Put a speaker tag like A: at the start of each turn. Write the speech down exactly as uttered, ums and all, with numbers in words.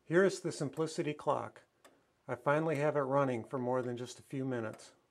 A: Here is the Simplicity clock. I finally have it running for more than just a few minutes.